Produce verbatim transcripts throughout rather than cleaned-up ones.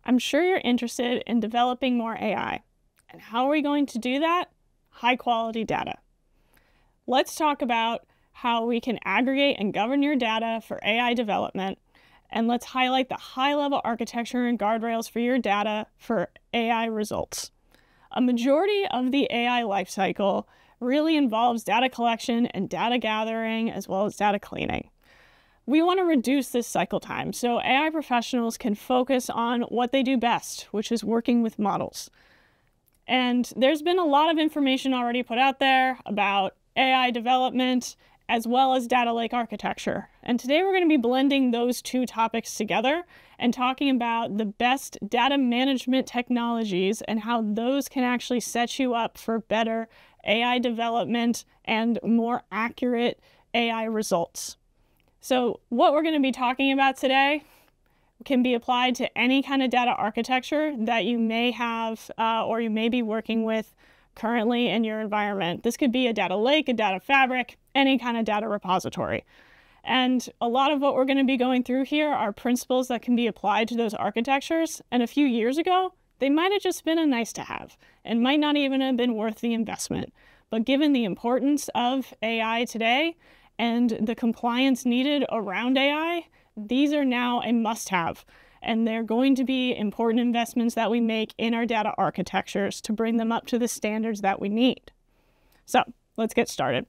I'm sure you're interested in developing more A I. And how are we going to do that? High quality data. Let's talk about how we can aggregate and govern your data for A I development. And let's highlight the high-level architecture and guardrails for your data for A I results. A majority of the A I lifecycle really involves data collection and data gathering, as well as data cleaning. We want to reduce this cycle time so A I professionals can focus on what they do best, which is working with models. And there's been a lot of information already put out there about A I development as well as data lake architecture. And today we're going to be blending those two topics together and talking about the best data management technologies and how those can actually set you up for better A I development and more accurate A I results. So what we're going to be talking about today can be applied to any kind of data architecture that you may have uh, or you may be working with currently in your environment. This could be a data lake, a data fabric, any kind of data repository. And a lot of what we're going to be going through here are principles that can be applied to those architectures. And a few years ago, they might have just been a nice to have and might not even have been worth the investment. But given the importance of A I today and the compliance needed around A I, these are now a must-have. And they're going to be important investments that we make in our data architectures to bring them up to the standards that we need. So let's get started.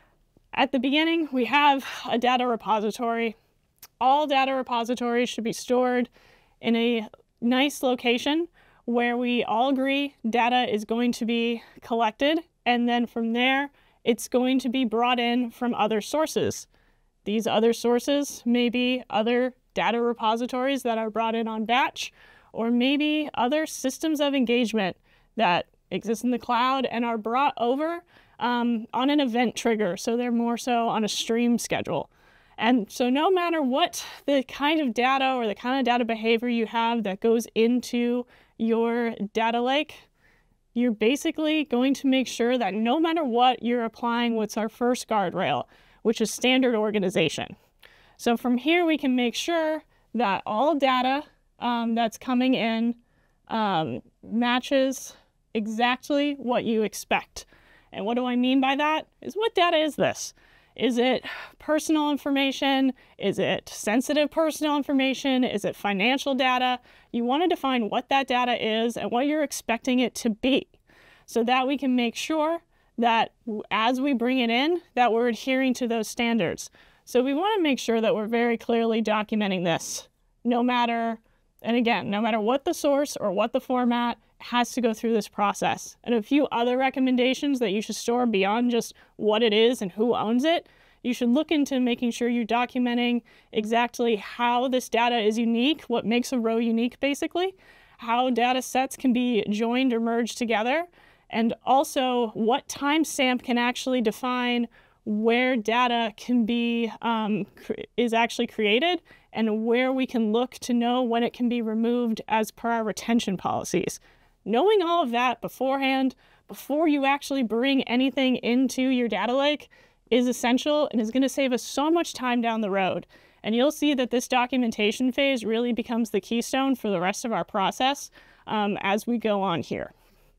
At the beginning, we have a data repository. All data repositories should be stored in a nice location where we all agree data is going to be collected, and then from there, it's going to be brought in from other sources. These other sources may be other data repositories that are brought in on batch, or maybe other systems of engagement that exist in the cloud and are brought over um, on an event trigger, so they're more so on a stream schedule. And so no matter what the kind of data or the kind of data behavior you have that goes into your data lake, you're basically going to make sure that no matter what, you're applying what's our first guardrail, which is standard organization. So from here, we can make sure that all data um, that's coming in um, matches exactly what you expect. And what do I mean by that? Is what data is this? Is it personal information? Is it sensitive personal information? Is it financial data? You want to define what that data is and what you're expecting it to be, so that we can make sure that as we bring it in, that we're adhering to those standards. So we want to make sure that we're very clearly documenting this, no matter, and again, no matter what the source or what the format, it has to go through this process. And a few other recommendations that you should store beyond just what it is and who owns it, you should look into making sure you're documenting exactly how this data is unique, what makes a row unique basically, how data sets can be joined or merged together, and also what timestamp can actually define where data can be um, is actually created and where we can look to know when it can be removed as per our retention policies. Knowing all of that beforehand, before you actually bring anything into your data lake, is essential and is going to save us so much time down the road. And you'll see that this documentation phase really becomes the keystone for the rest of our process um, as we go on here.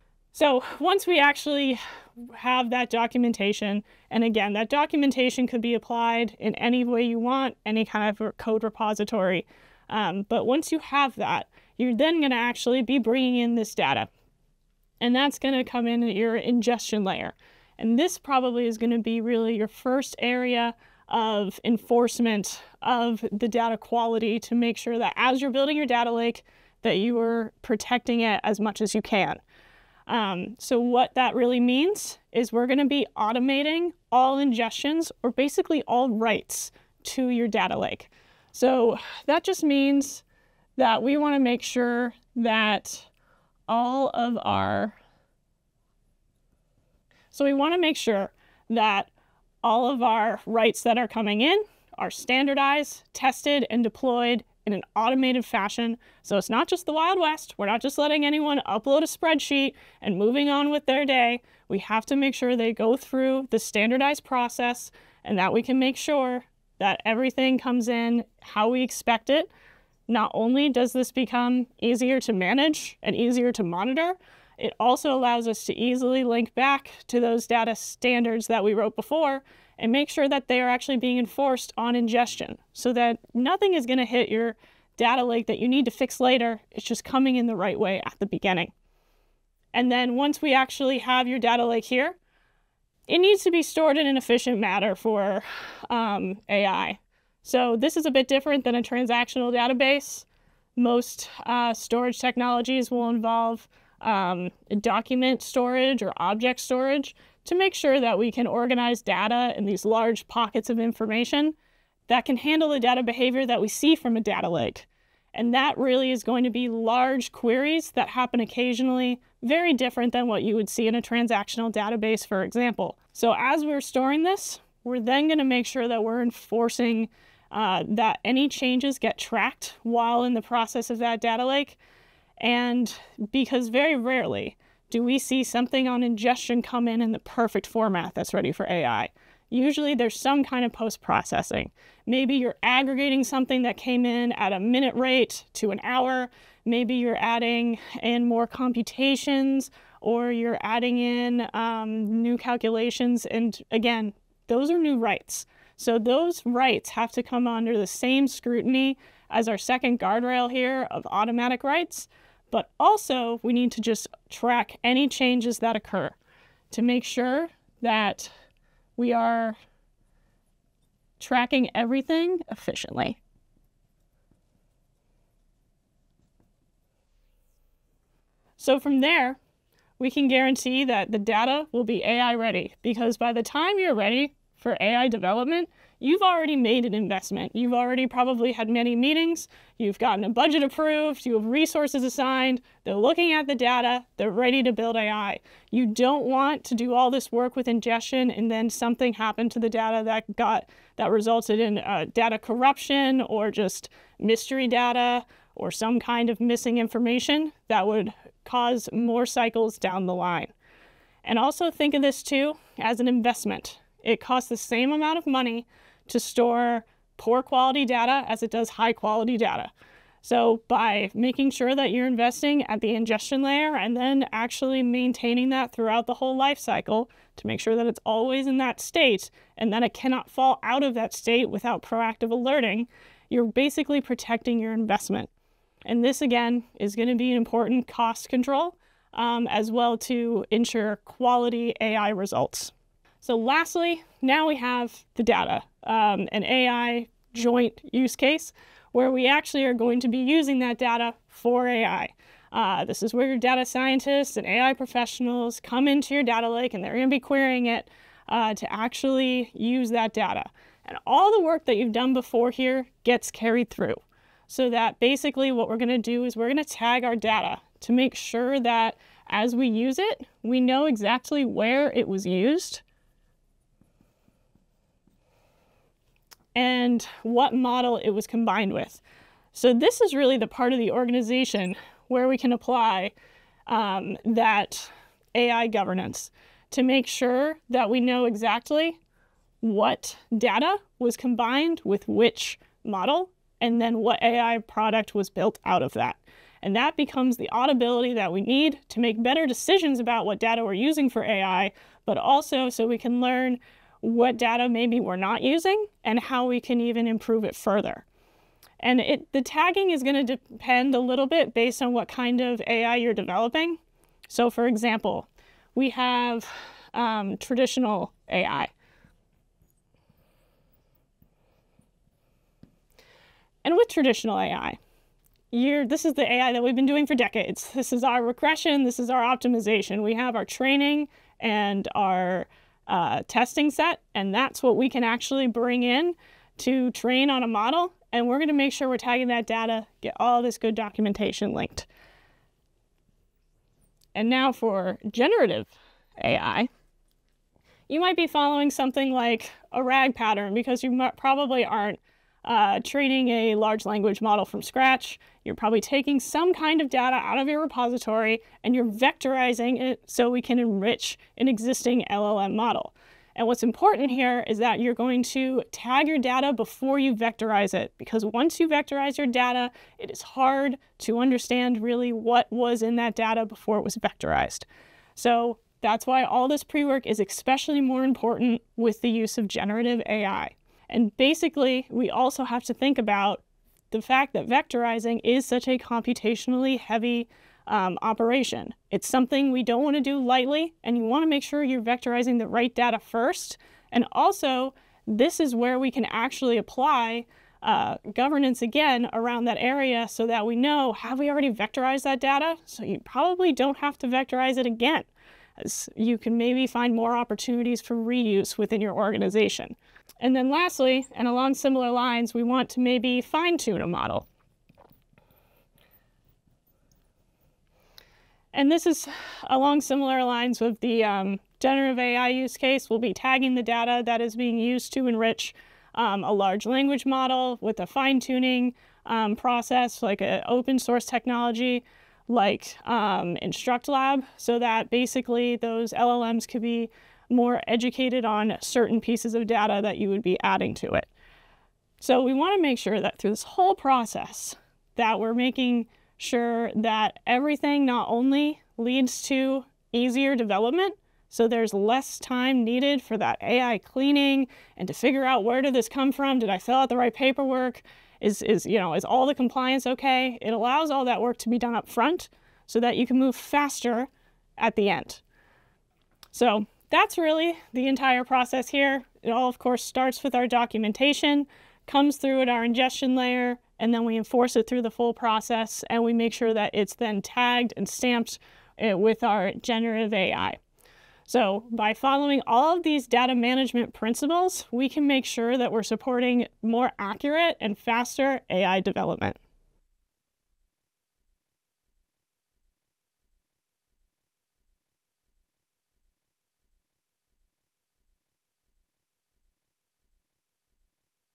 So once we actually have that documentation, and again, that documentation could be applied in any way you want, any kind of code repository. Um, but once you have that, you're then going to actually be bringing in this data. And that's going to come in at your ingestion layer. And this probably is going to be really your first area of enforcement of the data quality to make sure that as you're building your data lake, that you are protecting it as much as you can. Um, so what that really means is we're going to be automating all ingestions, or basically all writes, to your data lake. So that just means that we want to make sure that all of our, so we want to make sure that all of our writes that are coming in are standardized, tested, and deployed in an automated fashion. So it's not just the Wild West. We're not just letting anyone upload a spreadsheet and moving on with their day. We have to make sure they go through the standardized process and that we can make sure that everything comes in how we expect it, not only does this become easier to manage and easier to monitor, it also allows us to easily link back to those data standards that we wrote before and make sure that they are actually being enforced on ingestion so that nothing is going to hit your data lake that you need to fix later. It's just coming in the right way at the beginning. And then once we actually have your data lake here, it needs to be stored in an efficient manner for um, A I. So this is a bit different than a transactional database. Most uh, storage technologies will involve um, document storage or object storage to make sure that we can organize data in these large pockets of information that can handle the data behavior that we see from a data lake. And that really is going to be large queries that happen occasionally, very different than what you would see in a transactional database, for example. So as we're storing this, we're then going to make sure that we're enforcing uh, that any changes get tracked while in the process of that data lake. And because very rarely do we see something on ingestion come in in the perfect format that's ready for A I. Usually there's some kind of post-processing. Maybe you're aggregating something that came in at a minute rate to an hour. Maybe you're adding in more computations, or you're adding in um, new calculations. And again, those are new writes. So those writes have to come under the same scrutiny as our second guardrail here of automatic writes. But also we need to just track any changes that occur to make sure that we are tracking everything efficiently. So from there, we can guarantee that the data will be A I ready, because by the time you're ready for A I development, you've already made an investment. You've already probably had many meetings, you've gotten a budget approved, you have resources assigned, they're looking at the data, they're ready to build A I. You don't want to do all this work with ingestion and then something happened to the data that got that resulted in uh, data corruption or just mystery data or some kind of missing information that would cause more cycles down the line. And also think of this too as an investment. It costs the same amount of money to store poor quality data as it does high quality data. So by making sure that you're investing at the ingestion layer and then actually maintaining that throughout the whole life cycle to make sure that it's always in that state and that it cannot fall out of that state without proactive alerting, you're basically protecting your investment. And this again is going to be an important cost control um, as well to ensure quality A I results. So lastly, now we have the data, um, an A I joint use case where we actually are going to be using that data for A I. Uh, this is where your data scientists and A I professionals come into your data lake and they're going to be querying it uh, to actually use that data. And all the work that you've done before here gets carried through. So that basically what we're going to do is we're going to tag our data to make sure that as we use it, we know exactly where it was used and what model it was combined with. So this is really the part of the organization where we can apply um, that A I governance to make sure that we know exactly what data was combined with which model and then what A I product was built out of that. And that becomes the audibility that we need to make better decisions about what data we're using for A I, but also so we can learn what data maybe we're not using and how we can even improve it further. And it, the tagging is going to depend a little bit based on what kind of A I you're developing. So for example, we have um, traditional A I. And with traditional A I, you're, this is the A I that we've been doing for decades. This is our regression, this is our optimization. We have our training and our uh, testing set, and that's what we can actually bring in to train on a model. And we're going to make sure we're tagging that data, get all this good documentation linked. And now for generative A I, you might be following something like a RAG pattern because you probably aren't uh, training a large language model from scratch. You're probably taking some kind of data out of your repository and you're vectorizing it so we can enrich an existing L L M model. And what's important here is that you're going to tag your data before you vectorize it, because once you vectorize your data, it is hard to understand really what was in that data before it was vectorized. So that's why all this pre-work is especially more important with the use of generative A I. And basically, we also have to think about the fact that vectorizing is such a computationally heavy um, operation. It's something we don't want to do lightly, and you want to make sure you're vectorizing the right data first. And also, this is where we can actually apply uh, governance again around that area so that we know, have we already vectorized that data? So you probably don't have to vectorize it again, as you can maybe find more opportunities for reuse within your organization. And then lastly, and along similar lines, we want to maybe fine-tune a model. And this is along similar lines with the um, generative A I use case. We'll be tagging the data that is being used to enrich um, a large language model with a fine-tuning um, process, like an open source technology like um, InstructLab, so that basically those L L Ms could be more educated on certain pieces of data that you would be adding to it. So we want to make sure that through this whole process that we're making sure that everything not only leads to easier development, so there's less time needed for that A I cleaning and to figure out where did this come from, did I fill out the right paperwork, is, is, you know, is all the compliance okay? It allows all that work to be done up front so that you can move faster at the end. So that's really the entire process here. It all, of course, starts with our documentation, comes through at our ingestion layer, and then we enforce it through the full process, and we make sure that it's then tagged and stamped uh, with our generative A I. So by following all of these data management principles, we can make sure that we're supporting more accurate and faster A I development.